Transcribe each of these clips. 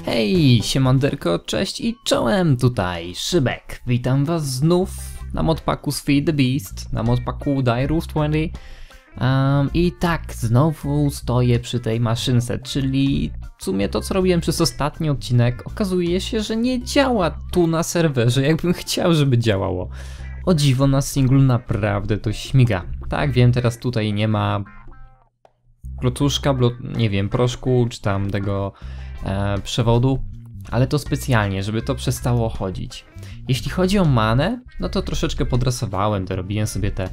Hej, siemanderko, cześć i czołem, tutaj Szybek. Witam was znów na modpaku z Feed the Beast, na modpaku Direwolf 20. I tak, znowu stoję przy tej maszynce, czyli w sumie to co robiłem przez ostatni odcinek okazuje się, że nie działa tu na serwerze, jakbym chciał, żeby działało. O dziwo, na singlu naprawdę to śmiga. Tak, wiem, teraz tutaj nie ma klocuszka, nie wiem, proszku, czy tam tego przewodu, ale to specjalnie, żeby to przestało chodzić. Jeśli chodzi o manę, no to troszeczkę podrasowałem, dorobiłem sobie te...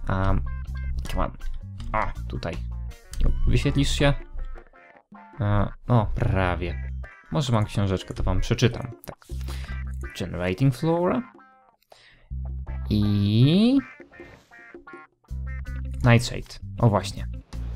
tutaj. Wyświetlisz się? O, prawie. Może mam książeczkę, to wam przeczytam. Tak. Generating Flora. I... Nightshade. O właśnie.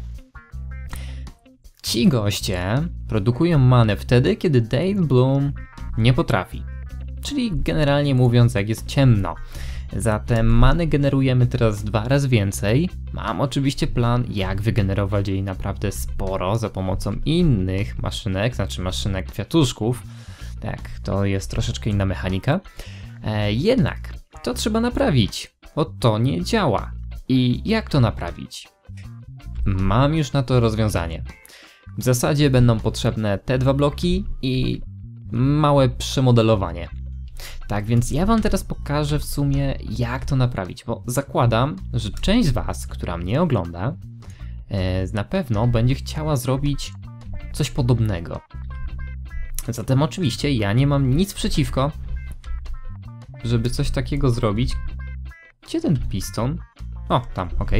Ci goście produkują manę wtedy, kiedy Dale Bloom nie potrafi. Czyli generalnie mówiąc, jak jest ciemno. Zatem many generujemy teraz 2 razy więcej. Mam oczywiście plan, jak wygenerować jej naprawdę sporo za pomocą innych maszynek, znaczy maszynek kwiatuszków. Tak, to jest troszeczkę inna mechanika. Jednak to trzeba naprawić, bo to nie działa. I jak to naprawić? Mam już na to rozwiązanie. W zasadzie będą potrzebne te 2 bloki i małe przemodelowanie. Tak więc ja wam teraz pokażę w sumie, jak to naprawić, bo zakładam, że część z was, która mnie ogląda, na pewno będzie chciała zrobić coś podobnego. Zatem oczywiście ja nie mam nic przeciwko, żeby coś takiego zrobić. Gdzie ten piston? O, tam, ok.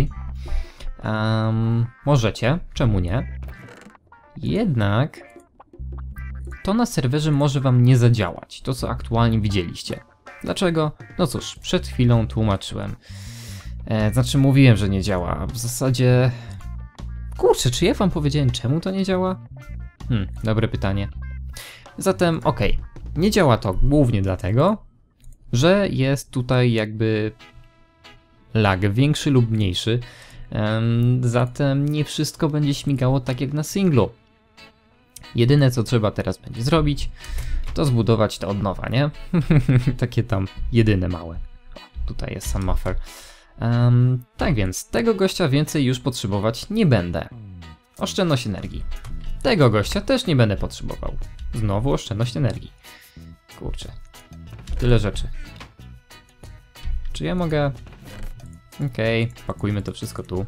Możecie, czemu nie? Jednak to na serwerze może wam nie zadziałać, to co aktualnie widzieliście. Dlaczego? No cóż, przed chwilą tłumaczyłem. Znaczy mówiłem, że nie działa. W zasadzie... Kurczę, czy ja wam powiedziałem, czemu to nie działa? Dobre pytanie. Zatem okej, nie działa to głównie dlatego, że jest tutaj jakby lag większy lub mniejszy. Zatem nie wszystko będzie śmigało tak jak na singlu. Jedyne co trzeba teraz będzie zrobić, to zbudować to od nowa, nie? Takie tam jedyne małe. O, tutaj jest sam buffer. Tak więc tego gościa więcej już potrzebować nie będę. Oszczędność energii. Tego gościa też nie będę potrzebował. Znowu oszczędność energii. Kurczę. Tyle rzeczy. Czy ja mogę... Okej, pakujmy to wszystko tu.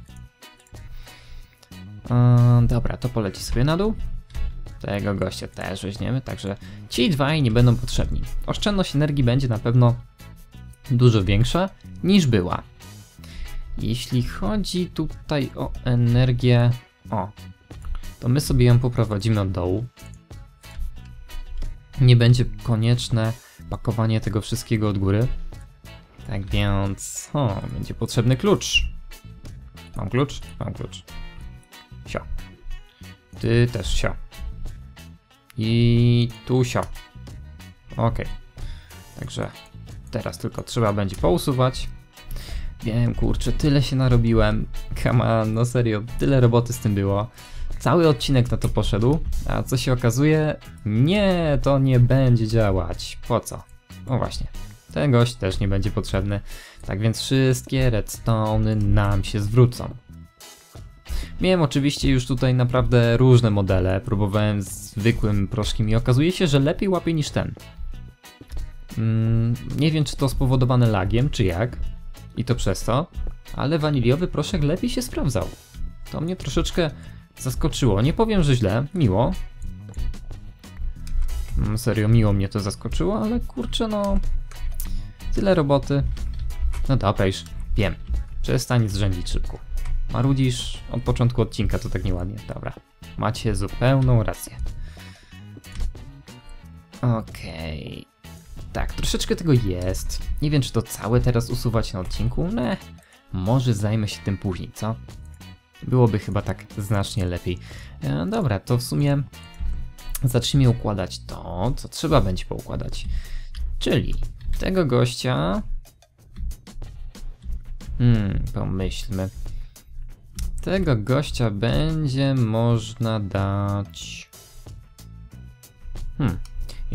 Dobra, to poleci sobie na dół. Tego gościa też weźmiemy, także ci 2 nie będą potrzebni. Oszczędność energii będzie na pewno dużo większa niż była. Jeśli chodzi tutaj o energię, to my sobie ją poprowadzimy od dołu. Nie będzie konieczne pakowanie tego wszystkiego od góry. Tak więc, będzie potrzebny klucz. Mam klucz? Mam klucz. Sio. Ty też sio. I tu sio. Ok. Także teraz tylko trzeba będzie pousuwać. Wiem, kurczę, tyle się narobiłem. Come on, no serio, tyle roboty z tym było. Cały odcinek na to poszedł, a co się okazuje? Nie, to nie będzie działać. Po co? O właśnie. Ten gość też nie będzie potrzebny. Tak więc wszystkie redstone'y nam się zwrócą. Miałem oczywiście już tutaj naprawdę różne modele. Próbowałem z zwykłym proszkiem i okazuje się, że lepiej łapie niż ten. Nie wiem, czy to spowodowane lagiem, czy jak. I to przez to. Ale waniliowy proszek lepiej się sprawdzał. To mnie troszeczkę zaskoczyło. Nie powiem, że źle. Miło. Serio, miło mnie to zaskoczyło, ale kurczę, no... Tyle roboty. No dobra, już wiem. Przestań zrzędzić szybko. Marudzisz od początku odcinka, to tak nieładnie. Dobra, macie zupełną rację. Okej. Tak, troszeczkę tego jest. Nie wiem, czy to całe teraz usuwać na odcinku. Może zajmę się tym później, co? Byłoby chyba tak znacznie lepiej. Dobra, to w sumie zacznijmy układać to, co trzeba będzie poukładać. Czyli tego gościa... pomyślmy. Tego gościa będzie można dać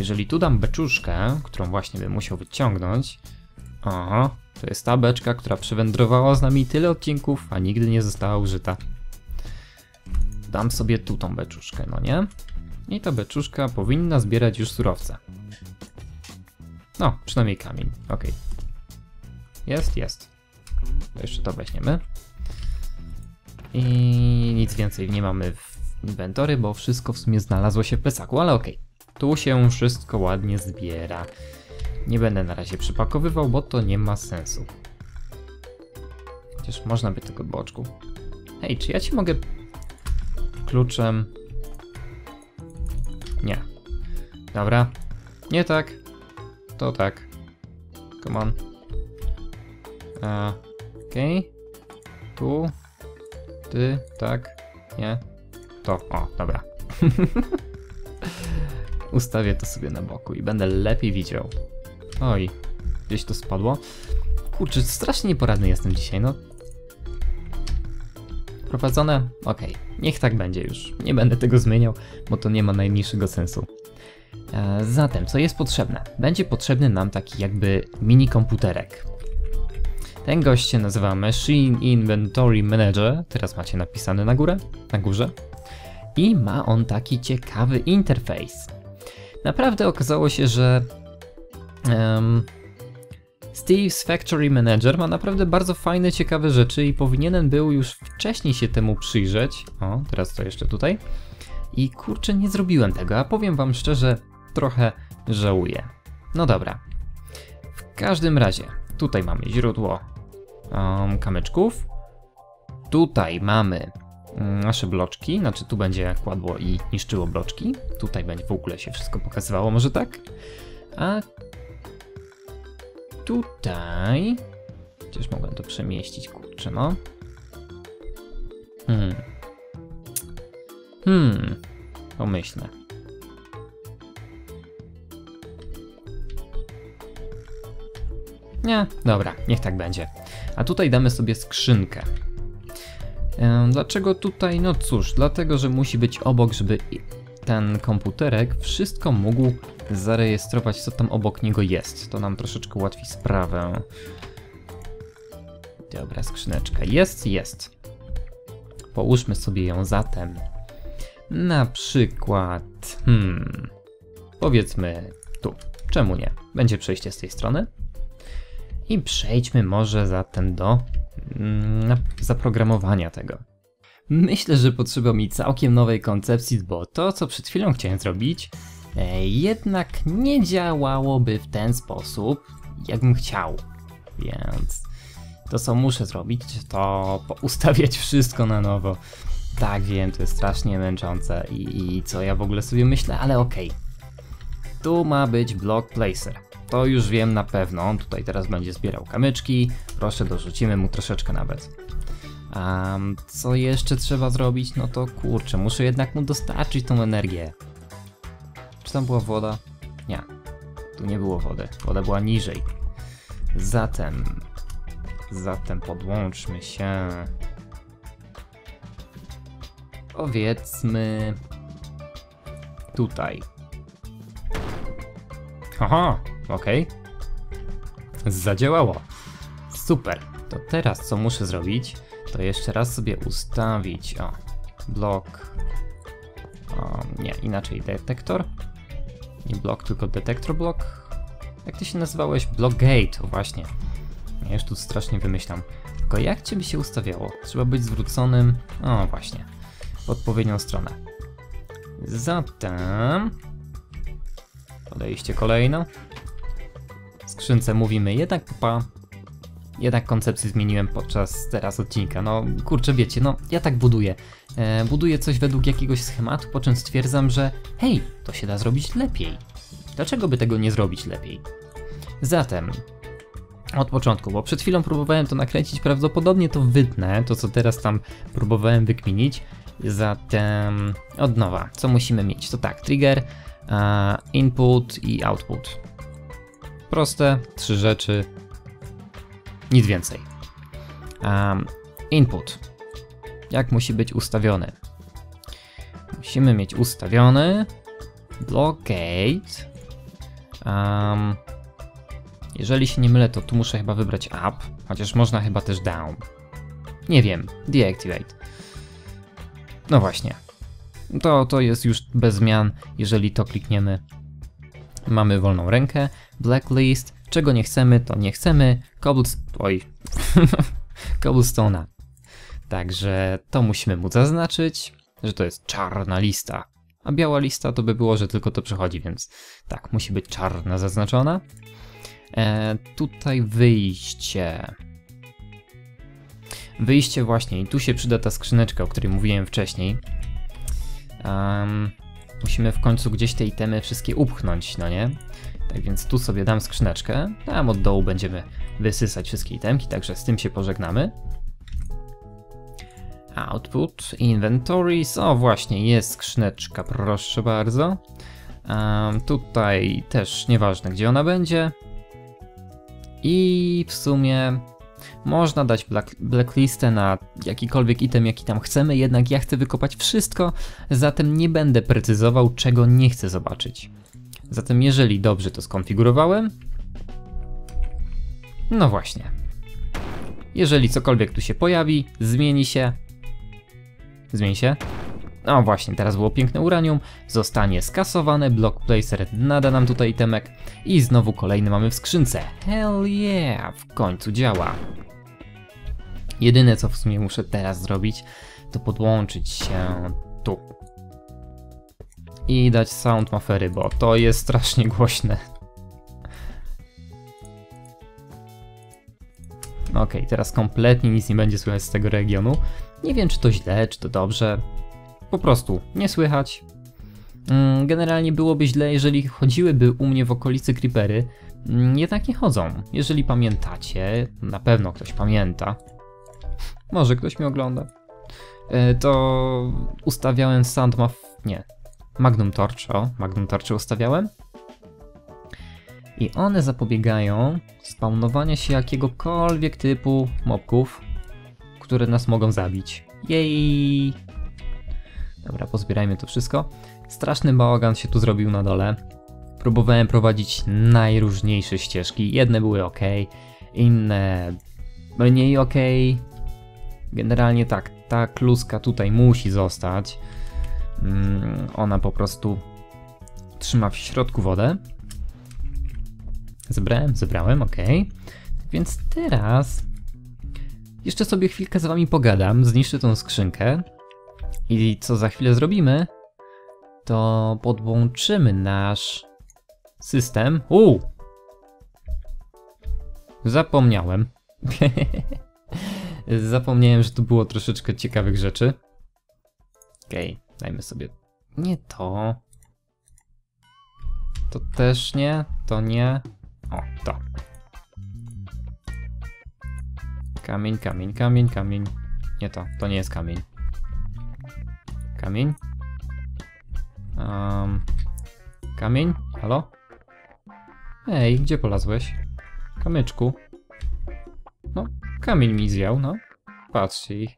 jeżeli tu dam beczuszkę, którą właśnie bym musiał wyciągnąć, aha, to jest ta beczka, która przewędrowała z nami tyle odcinków, a nigdy nie została użyta. Dam sobie tu tą beczuszkę, no nie? I ta beczuszka powinna zbierać już surowce. No, przynajmniej kamień, ok. Jest. To jeszcze to weźmiemy. I nic więcej nie mamy w inwentory, bo wszystko w sumie znalazło się w plecaku, ale ok. Tu się wszystko ładnie zbiera. Nie będę na razie przypakowywał, bo to nie ma sensu. Chociaż można by tego boczku. Hej, czy ja ci mogę kluczem? Nie. Dobra. Nie tak. To tak. Come on. Okej. Tu. Ty, tak. Nie. To. O, dobra. Ustawię to sobie na boku i będę lepiej widział. Oj, gdzieś to spadło. Kurczę, strasznie nieporadny jestem dzisiaj, no. Prowadzone? Okej, niech tak będzie już. Nie będę tego zmieniał, bo to nie ma najmniejszego sensu. Zatem, co jest potrzebne? Będzie potrzebny nam taki jakby mini komputerek. Ten gość się nazywa Machine Inventory Manager. Teraz macie napisane na górze. I ma on taki ciekawy interfejs. Naprawdę okazało się, że Steve's Factory Manager ma naprawdę bardzo fajne, ciekawe rzeczy i powinienem był już wcześniej się temu przyjrzeć. O, teraz to jeszcze tutaj. I kurczę, nie zrobiłem tego, a powiem wam szczerze, trochę żałuję. No dobra. W każdym razie, tutaj mamy źródło kamyczków. Tutaj mamy nasze bloczki, znaczy tu będzie kładło i niszczyło bloczki. Tutaj będzie w ogóle się wszystko pokazywało, może tak? A tutaj... Przecież mogłem to przemieścić, kurczę, no. Pomyślę. Nie, dobra, niech tak będzie. A tutaj damy sobie skrzynkę. Dlaczego tutaj? No cóż, dlatego, że musi być obok, żeby ten komputerek wszystko mógł zarejestrować, co tam obok niego jest. To nam troszeczkę ułatwi sprawę. Dobra, skrzyneczka jest. Połóżmy sobie ją zatem. Na przykład, powiedzmy tu. Czemu nie? Będzie przejście z tej strony. I przejdźmy może zatem do zaprogramowania tego. Myślę, że potrzeba mi całkiem nowej koncepcji, bo to, co przed chwilą chciałem zrobić, jednak nie działałoby w ten sposób, jakbym chciał. Więc to, co muszę zrobić, to ustawiać wszystko na nowo. Tak, wiem, to jest strasznie męczące i co ja w ogóle sobie myślę, ale okej. Tu ma być block placer. To już wiem na pewno. On tutaj teraz będzie zbierał kamyczki. Proszę, dorzucimy mu troszeczkę nawet. Co jeszcze trzeba zrobić? No to kurczę, muszę jednak mu dostarczyć tą energię. Czy tam była woda? Nie. Tu nie było wody. Woda była niżej. Zatem podłączmy się. Powiedzmy tutaj. Aha, okej. Zadziałało. Super. To teraz co muszę zrobić, to jeszcze raz sobie ustawić blok. Nie, inaczej detektor. Nie blok, tylko detektor blok. Jak ty się nazywałeś? Block gate, właśnie. Ja już tu strasznie wymyślam. Tylko jak cię by się ustawiało? Trzeba być zwróconym, właśnie, w odpowiednią stronę. Zatem podejście kolejno. W skrzynce mówimy jednak jednak koncepcję zmieniłem podczas teraz odcinka. No kurczę, wiecie, no ja tak buduję. Buduję coś według jakiegoś schematu, po czym stwierdzam, że hej, to się da zrobić lepiej. Dlaczego by tego nie zrobić lepiej? Zatem od początku, bo przed chwilą próbowałem to nakręcić, prawdopodobnie to wytnę, to co teraz tam próbowałem wykminić. Zatem od nowa, co musimy mieć? To tak, trigger, input i output. Proste, 3 rzeczy, nic więcej. Input. Jak musi być ustawiony? Musimy mieć ustawiony block gate Jeżeli się nie mylę, to tu muszę chyba wybrać up, chociaż można chyba też down. Nie wiem, deactivate. No właśnie. To jest już bez zmian, jeżeli to klikniemy. Mamy wolną rękę, blacklist, czego nie chcemy, to nie chcemy, cobblestone'a. Także to musimy mu zaznaczyć, że to jest czarna lista. A biała lista to by było, że tylko to przechodzi, więc tak, musi być czarna zaznaczona. Tutaj wyjście. Wyjście właśnie i tu się przyda ta skrzyneczka, o której mówiłem wcześniej. Musimy w końcu gdzieś te itemy wszystkie upchnąć, no nie? Tak więc tu sobie dam skrzyneczkę, tam od dołu będziemy wysysać wszystkie itemki, także z tym się pożegnamy. Output, inventories, o właśnie, jest skrzyneczka, proszę bardzo. Tutaj też nieważne gdzie ona będzie. I w sumie można dać blacklistę na jakikolwiek item, jaki tam chcemy, jednak ja chcę wykopać wszystko, zatem nie będę precyzował, czego nie chcę zobaczyć. Zatem jeżeli dobrze to skonfigurowałem, no właśnie. Jeżeli cokolwiek tu się pojawi, zmieni się. No właśnie, teraz było piękne uranium, zostanie skasowane, block placer nada nam tutaj itemek i znowu kolejny mamy w skrzynce. Hell yeah, w końcu działa. Jedyne co w sumie muszę teraz zrobić, to podłączyć się tu. I dać sound mafery, bo to jest strasznie głośne. Okej, teraz kompletnie nic nie będzie słychać z tego regionu. Nie wiem czy to źle, czy to dobrze. Po prostu nie słychać. Generalnie byłoby źle, jeżeli chodziłyby u mnie w okolicy creepery. Jednak nie chodzą. Jeżeli pamiętacie, na pewno ktoś pamięta. Może ktoś mnie ogląda. To ustawiałem Magnum Torch. O, Magnum Torche ustawiałem. I one zapobiegają spawnowania się jakiegokolwiek typu mobków, które nas mogą zabić. Jej! Dobra, pozbierajmy to wszystko. Straszny bałagan się tu zrobił na dole. Próbowałem prowadzić najróżniejsze ścieżki. Jedne były ok, inne mniej ok. Generalnie tak, ta kluska tutaj musi zostać. Ona po prostu trzyma w środku wodę. Zebrałem, ok. Więc teraz jeszcze sobie chwilkę z wami pogadam, zniszczę tą skrzynkę. I co za chwilę zrobimy, to podłączymy nasz system. Zapomniałem. Zapomniałem, że tu było troszeczkę ciekawych rzeczy. Okej, dajmy sobie... Nie to. To też nie, to nie. O, to. Kamień. Nie to, to nie jest kamień. Kamień? Kamień? Halo? Ej, gdzie polazłeś? Kamyczku. No, kamień mi zjął, no. Patrzcie ich.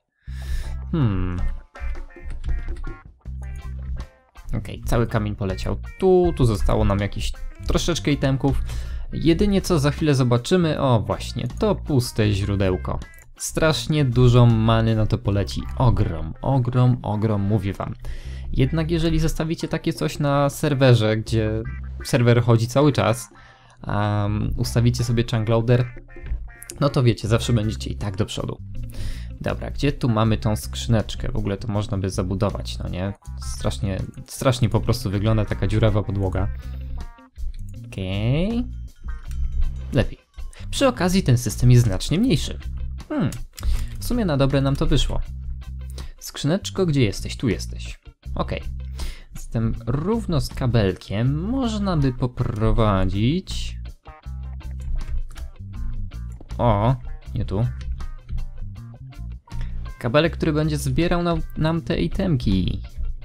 Okej, cały kamień poleciał tu zostało nam jakieś troszeczkę itemków. Jedynie co za chwilę zobaczymy, o właśnie, to puste źródełko. Strasznie dużo many na to poleci, ogrom, mówię wam. Jednak jeżeli zostawicie takie coś na serwerze, gdzie serwer chodzi cały czas, ustawicie sobie chunk loader, no to wiecie, zawsze będziecie i tak do przodu. Dobra, gdzie tu mamy tą skrzyneczkę? W ogóle to można by zabudować, no nie? Strasznie po prostu wygląda taka dziurawa podłoga. Okej. Lepiej. Przy okazji ten system jest znacznie mniejszy. W sumie na dobre nam to wyszło. Skrzyneczko, gdzie jesteś? Tu jesteś. Okej. Z tym równo z kabelkiem można by poprowadzić... O, nie tu. Kabelek, który będzie zbierał nam te itemki.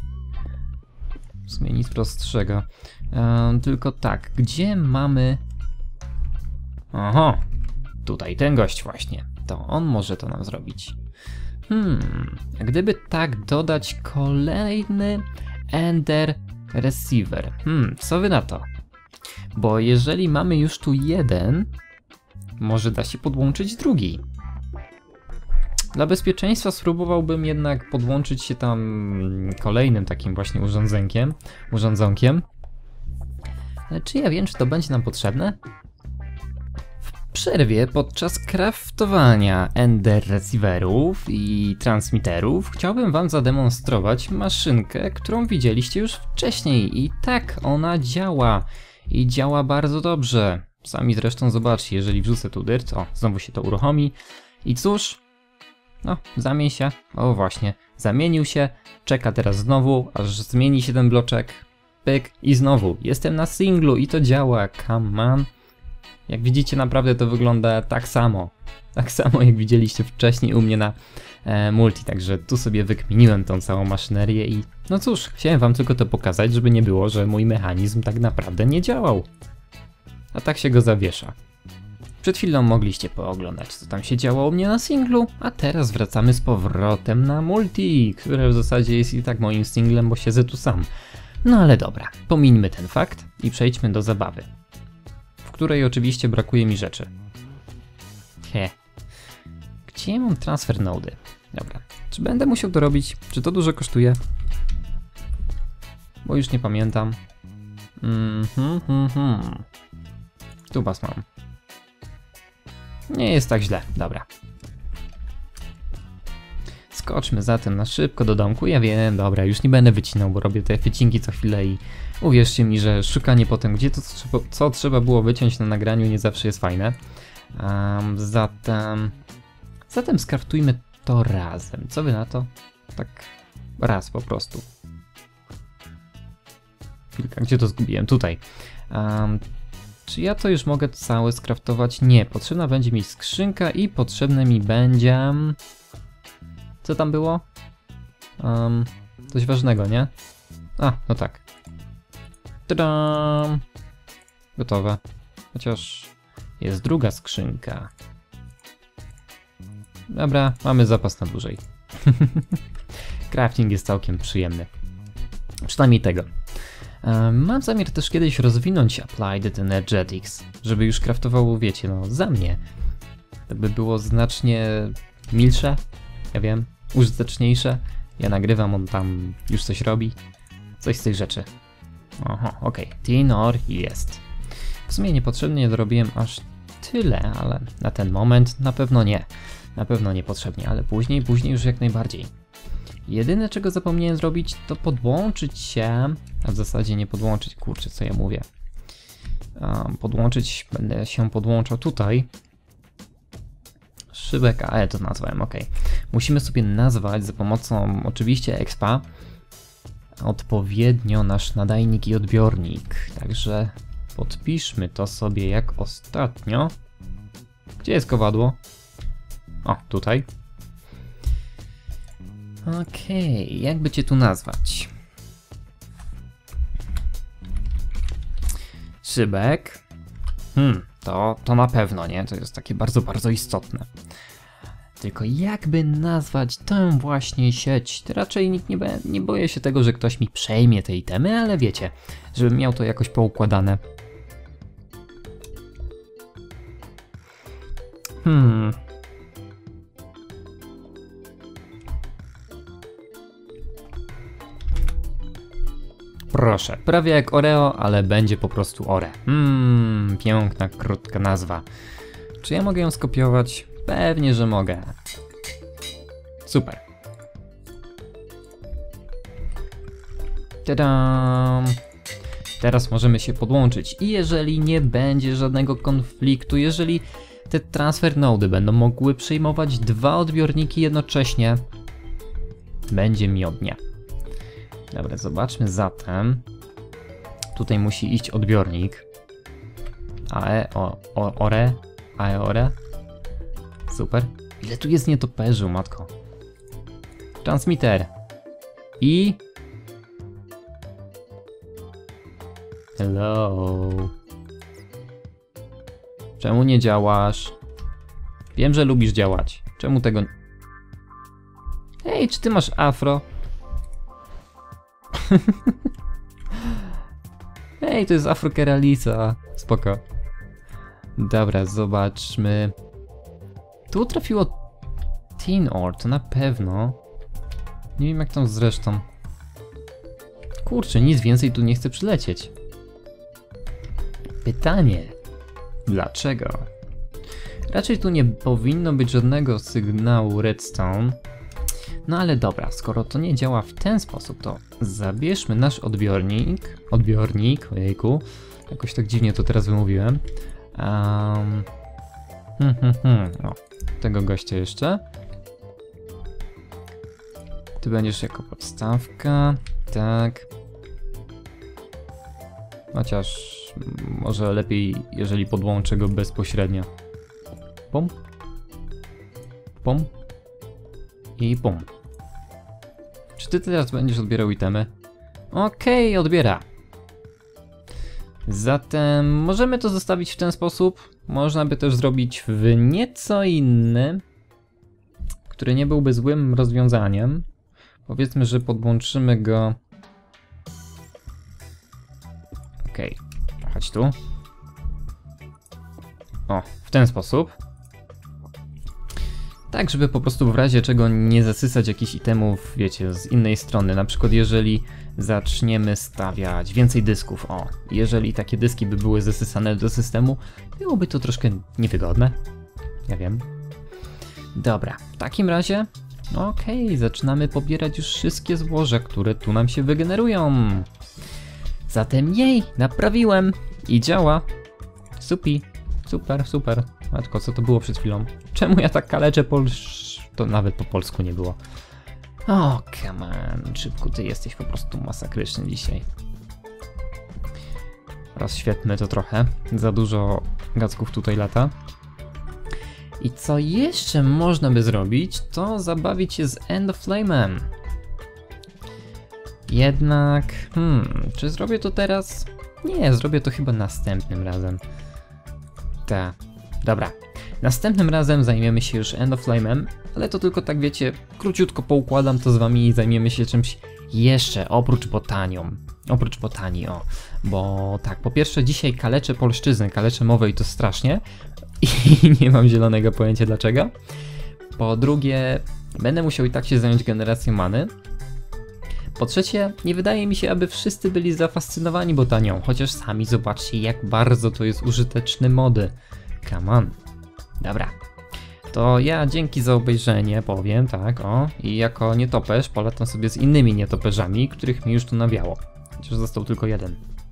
W sumie nic prostszego. Tylko tak, gdzie mamy... Oho, tutaj ten gość właśnie. To on może to nam zrobić. A gdyby tak dodać kolejny Ender Receiver. Co wy na to? Bo jeżeli mamy już tu jeden, może da się podłączyć drugi. Dla bezpieczeństwa spróbowałbym jednak podłączyć się tam kolejnym takim właśnie urządzonkiem. Ale czy ja wiem, czy to będzie nam potrzebne? W przerwie podczas craftowania Ender Receiverów i transmitterów chciałbym wam zademonstrować maszynkę, którą widzieliście już wcześniej. I tak, ona działa. I działa bardzo dobrze. Sami zresztą zobaczcie, jeżeli wrzucę tu dyrt, o, znowu się to uruchomi. I cóż, no, zamień się, o właśnie, zamienił się, czeka teraz znowu, aż zmieni się ten bloczek, pyk i znowu, jestem na singlu i to działa, come on. Jak widzicie, naprawdę to wygląda tak samo jak widzieliście wcześniej u mnie na multi, także tu sobie wykminiłem tą całą maszynerię i no cóż, chciałem wam tylko to pokazać, żeby nie było, że mój mechanizm tak naprawdę nie działał. A tak się go zawiesza. Przed chwilą mogliście pooglądać, co tam się działo u mnie na singlu, a teraz wracamy z powrotem na multi, które w zasadzie jest i tak moim singlem, bo siedzę tu sam. No ale dobra, pomińmy ten fakt i przejdźmy do zabawy, w której oczywiście brakuje mi rzeczy. Gdzie mam transfer nody? Dobra, czy będę musiał to robić? Czy to dużo kosztuje? Bo już nie pamiętam. Tu was mam. Nie jest tak źle, dobra. Skoczmy zatem na szybko do domku. Ja wiem, dobra, już nie będę wycinał, bo robię te wycinki co chwilę i uwierzcie mi, że szukanie potem, gdzie to co trzeba było wyciąć na nagraniu, nie zawsze jest fajne. Zatem skraftujmy to razem. Co wy na to? Tak raz po prostu. Chwilka, gdzie to zgubiłem? Tutaj. Czy ja to już mogę całe skraftować? Nie, potrzebna będzie mi skrzynka i potrzebne mi będzie... Co tam było? Coś ważnego, nie? A, no tak. Tadam! Gotowe. Chociaż jest druga skrzynka. Dobra, mamy zapas na dłużej. Crafting jest całkiem przyjemny. Przynajmniej tego. Mam zamiar też kiedyś rozwinąć Applied Energetics, żeby już craftowało, wiecie, no za mnie. To by było znacznie milsze, ja wiem, użyteczniejsze. Ja nagrywam, on tam już coś robi. Coś z tych rzeczy. Oho, okej. Tinor jest. W sumie niepotrzebnie dorobiłem aż tyle, ale na ten moment na pewno nie. Na pewno niepotrzebnie, ale później już jak najbardziej. Jedyne, czego zapomniałem zrobić, to podłączyć się, a w zasadzie nie podłączyć, kurczę, co ja mówię. Podłączyć, będę się podłączał tutaj. Szybek AE to nazwałem, ok. Musimy sobie nazwać za pomocą oczywiście expa odpowiednio nasz nadajnik i odbiornik. Także podpiszmy to sobie jak ostatnio. Gdzie jest kowadło? O, tutaj. Okej, jakby cię tu nazwać? Szybek. To na pewno, nie? To jest takie bardzo, bardzo istotne. Tylko jakby nazwać tę właśnie sieć? Raczej nikt nie boję się tego, że ktoś mi przejmie te itemy, ale wiecie, żebym miał to jakoś poukładane. Proszę, prawie jak Oreo, ale będzie po prostu Ore. Piękna, krótka nazwa. Czy ja mogę ją skopiować? Pewnie, że mogę. Super. Tadam! Teraz możemy się podłączyć i jeżeli nie będzie żadnego konfliktu, jeżeli te transfer nody będą mogły przyjmować dwa odbiorniki jednocześnie, będzie miodnie. Dobra, zobaczmy zatem. Tutaj musi iść odbiornik. Ore. Super. Ile tu jest nietoperzy, matko. Transmitter. I... Hello. Czemu nie działasz? Wiem, że lubisz działać. Czemu tego... Ej, czy ty masz afro? Ej, to jest Afrokeralica. Spoko. Dobra, zobaczmy. Tu trafiło Tin Ore, to na pewno. Nie wiem jak tam zresztą. Kurczę, nic więcej tu nie chce przylecieć. Pytanie. Dlaczego? Raczej tu nie powinno być żadnego sygnału redstone. No ale dobra, skoro to nie działa w ten sposób, to zabierzmy nasz odbiornik, ojejku, jakoś tak dziwnie to teraz wymówiłem. O, tego gościa jeszcze. Ty będziesz jako podstawka, tak. Chociaż może lepiej, jeżeli podłączę go bezpośrednio. Pum. Pum. I pum. Czy ty teraz będziesz odbierał itemy? Okej, odbiera. Zatem możemy to zostawić w ten sposób. Można by też zrobić w nieco inny, który nie byłby złym rozwiązaniem. Powiedzmy, że podłączymy go... Okej, chodź tu. O, w ten sposób. Tak, żeby po prostu w razie czego nie zasysać jakichś itemów, wiecie, z innej strony. Na przykład jeżeli zaczniemy stawiać więcej dysków, o, jeżeli takie dyski by były zasysane do systemu, byłoby to troszkę niewygodne. Ja wiem. Dobra, w takim razie, okej, zaczynamy pobierać już wszystkie złoża, które tu nam się wygenerują. Zatem jej, naprawiłem i działa. Supi, super, super. Matko, co to było przed chwilą? Czemu ja tak kaleczę To nawet po polsku nie było. O, come on, Szybku, ty jesteś po prostu masakryczny dzisiaj. Rozświetlmy to trochę. Za dużo gacków tutaj lata. I co jeszcze można by zrobić, to zabawić się z End of Flame'em. Jednak, czy zrobię to teraz? Nie, zrobię to chyba następnym razem. Tak, dobra. Następnym razem zajmiemy się już End of Flame'em, ale to tylko tak wiecie, króciutko poukładam to z wami i zajmiemy się czymś jeszcze, oprócz botanii, o. Bo tak, po pierwsze dzisiaj kaleczę polszczyznę, kaleczę mowę i to strasznie. I nie mam zielonego pojęcia dlaczego. Po drugie, będę musiał i tak się zająć generacją many. Po trzecie, nie wydaje mi się, aby wszyscy byli zafascynowani botanią, chociaż sami zobaczcie, jak bardzo to jest użyteczny mody. Come on. Dobra. To ja dzięki za obejrzenie powiem, tak, o. I jako nietoperz polatam sobie z innymi nietoperzami, których mi już tu nawiało. Chociaż został tylko jeden.